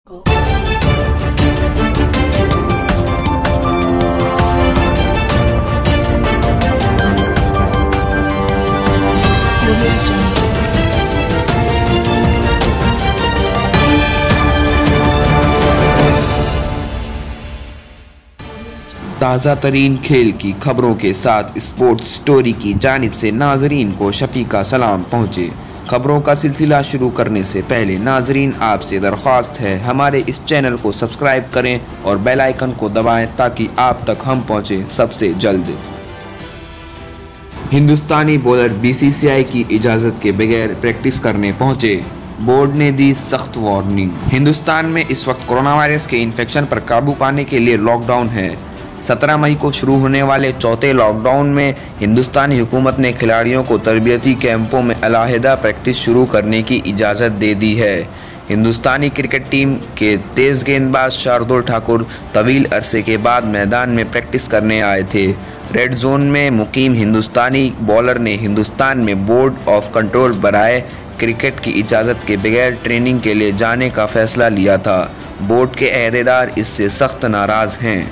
ताज़ा तरीन खेल की खबरों के साथ स्पोर्ट्स स्टोरी की जानिब से नाजरीन को शफ़ी का सलाम पहुँचे। खबरों का सिलसिला शुरू करने से पहले नाजरीन आपसे दरख्वास्त है हमारे इस चैनल को सब्सक्राइब करें और बेल आइकन को दबाएं ताकि आप तक हम पहुँचें सबसे जल्द। हिंदुस्तानी बॉलर बीसीसीआई की इजाज़त के बगैर प्रैक्टिस करने पहुँचे, बोर्ड ने दी सख्त वार्निंग। हिंदुस्तान में इस वक्त कोरोना वायरस के इन्फेक्शन पर काबू पाने के लिए लॉकडाउन है। 17 मई को शुरू होने वाले चौथे लॉकडाउन में हिंदुस्तानी हुकूमत ने खिलाड़ियों को तरबियती कैंपों में अलहदा प्रैक्टिस शुरू करने की इजाज़त दे दी है। हिंदुस्तानी क्रिकेट टीम के तेज़ गेंदबाज शार्दुल ठाकुर तवील अरसे के बाद मैदान में प्रैक्टिस करने आए थे। रेड जोन में मुकीम हिंदुस्तानी बॉलर ने हिंदुस्तान में बोर्ड ऑफ कंट्रोल बराए क्रिकेट की इजाज़त के बगैर ट्रेनिंग के लिए जाने का फ़ैसला लिया था। बोर्ड के अहदेदार इससे सख्त नाराज़ हैं।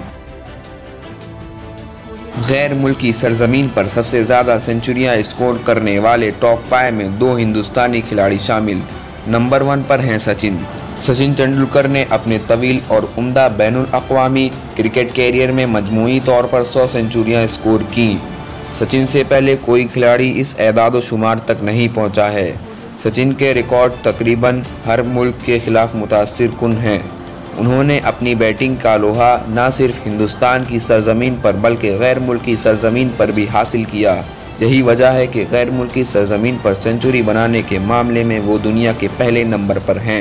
गैर मुल्की सरजमीन पर सबसे ज़्यादा सेंचुरियाँ स्कोर करने वाले टॉप 5 में 2 हिंदुस्तानी खिलाड़ी शामिल। नंबर 1 पर हैं सचिन तेंदुलकर ने अपने तवील और उम्दा बैनुल अक़वामी क्रिकेट कैरियर में मजमूई तौर पर 100 सेंचुरियाँ स्कोर की। सचिन से पहले कोई खिलाड़ी इस एदाद शुमार तक नहीं पहुँचा है। सचिन के रिकॉर्ड तकरीबन हर मुल्क के ख़िलाफ़ मुतासिर कुन हैं। उन्होंने अपनी बैटिंग का लोहा न सिर्फ हिंदुस्तान की सरजमीन पर बल्कि गैर मुल्की सरजमीन पर भी हासिल किया। यही वजह है कि गैर मुल्की सरजमीन पर सेंचुरी बनाने के मामले में वो दुनिया के पहले नंबर पर हैं।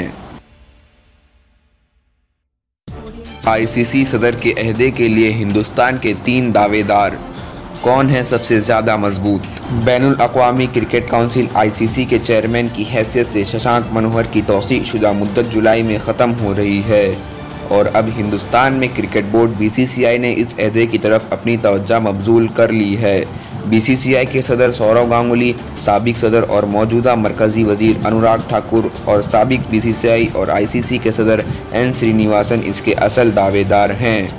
आईसीसी सदर के अहदे के लिए हिंदुस्तान के 3 दावेदार। कौन है सबसे ज़्यादा मजबूत? बैनुल अक़वामी क्रिकेट काउंसिल आईसीसी के चेयरमैन की हैसियत से शशांक मनोहर की तौसीक़ शुदा मुद्दत जुलाई में ख़त्म हो रही है और अब हिंदुस्तान में क्रिकेट बोर्ड बीसीसीआई ने इस अहदे की तरफ अपनी तवज्जो मबजूल कर ली है। बीसीसीआई के सदर सौरव गांगुली, साबिक सदर और मौजूदा मरकज़ी वज़ीर अनुराग ठाकुर और साबिक बीसीसीआई और आईसीसी के सदर एन श्रीनिवासन इसके असल दावेदार हैं।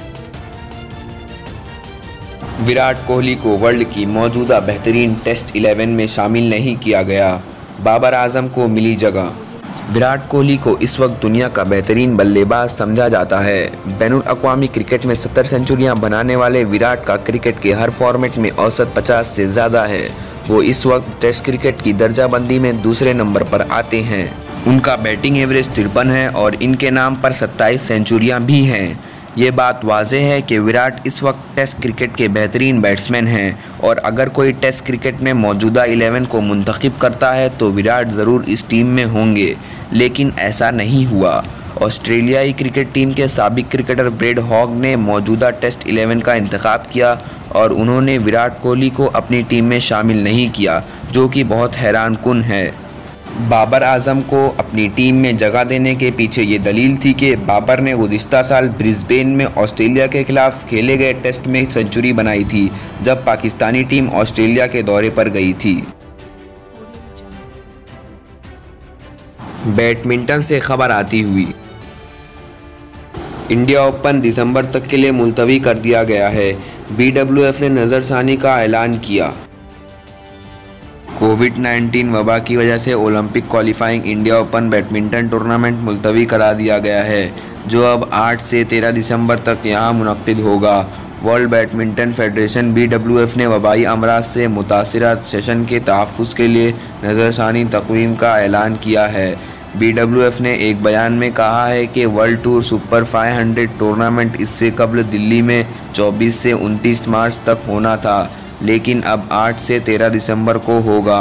विराट कोहली को वर्ल्ड की मौजूदा बेहतरीन टेस्ट 11 में शामिल नहीं किया गया, बाबर आजम को मिली जगह। विराट कोहली को इस वक्त दुनिया का बेहतरीन बल्लेबाज समझा जाता है। बैनुल अक़वामी क्रिकेट में 70 सेंचुरियां बनाने वाले विराट का क्रिकेट के हर फॉर्मेट में औसत 50 से ज़्यादा है। वो इस वक्त टेस्ट क्रिकेट की दर्जाबंदी में दूसरे नंबर पर आते हैं। उनका बैटिंग एवरेज 53 है और इनके नाम पर 27 सेंचुरियाँ भी हैं। ये बात वाज़ेह है कि विराट इस वक्त टेस्ट क्रिकेट के बेहतरीन बैट्समैन हैं और अगर कोई टेस्ट क्रिकेट में मौजूदा 11 को मुंतखब करता है तो विराट ज़रूर इस टीम में होंगे, लेकिन ऐसा नहीं हुआ। ऑस्ट्रेलियाई क्रिकेट टीम के साबिक क्रिकेटर ब्रेड हॉग ने मौजूदा टेस्ट 11 का इंतखाब किया और उन्होंने विराट कोहली को अपनी टीम में शामिल नहीं किया, जो कि बहुत हैरान कुन है। बाबर आजम को अपनी टीम में जगह देने के पीछे ये दलील थी कि बाबर ने गुज़िश्ता साल ब्रिस्बेन में ऑस्ट्रेलिया के खिलाफ खेले गए टेस्ट में सेंचुरी बनाई थी जब पाकिस्तानी टीम ऑस्ट्रेलिया के दौरे पर गई थी। बैडमिंटन से खबर आती हुई। इंडिया ओपन दिसंबर तक के लिए मुलतवी कर दिया गया है। BWF ने नज़रसानी का ऐलान किया। कोविड-19 वबा की वजह से Olympic qualifying India open badminton tournament मुलतवी करा दिया गया है, जो अब 8 से 13 दिसंबर तक यहाँ मुनक़्क़िद होगा। वर्ल्ड बैडमिंटन फेडरेशन BWF ने वबाई अमराज से मुतासिरा सेशन के तहफ़्फ़ुज़ के लिए नज़रसानी तक़वीम का ऐलान किया है। BWF ने एक बयान में कहा है कि वर्ल्ड टूर सुपर 500 टूर्नामेंट इससे कबल दिल्ली में 24 से 29 मार्च तक होना था, लेकिन अब 8 से 13 दिसंबर को होगा।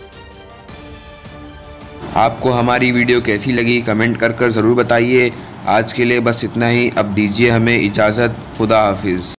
आपको हमारी वीडियो कैसी लगी कमेंट कर ज़रूर बताइए। आज के लिए बस इतना ही। अब दीजिए हमें इजाज़त। खुदा हाफिज़।